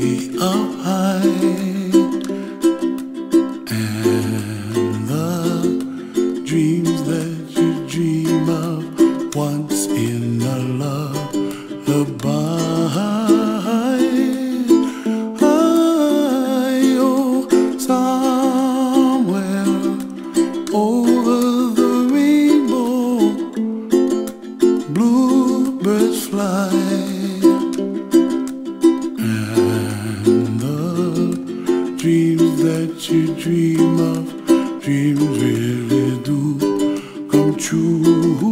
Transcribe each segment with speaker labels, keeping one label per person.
Speaker 1: up high, and the dreams that you dream of once in a lullaby. Somewhere over the rainbow, bluebirds fly, and the dreams that you dream of, dreams really do come true.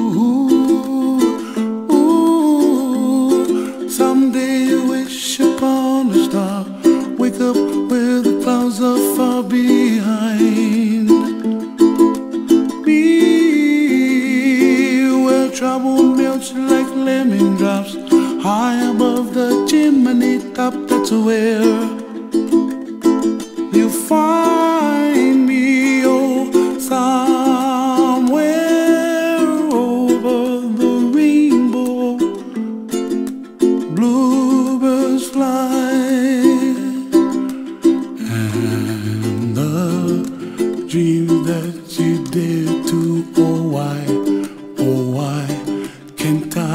Speaker 1: Ooh, someday you wish upon a star, wake up where the clouds are far behind. Be where trouble melts like lemon drops, high above the chimney top. That's where you find me. Oh, somewhere over the rainbow, bluebirds fly, and the dreams that you dare to, oh why can't I?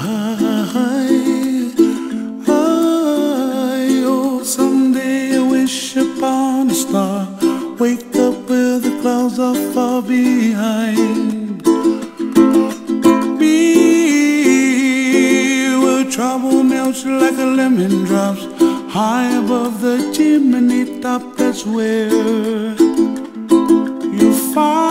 Speaker 1: Oh, someday I wish upon a star, wake up where the clouds are far behind. Be where trouble melts like a lemon drops, high above the chimney top. That's where you find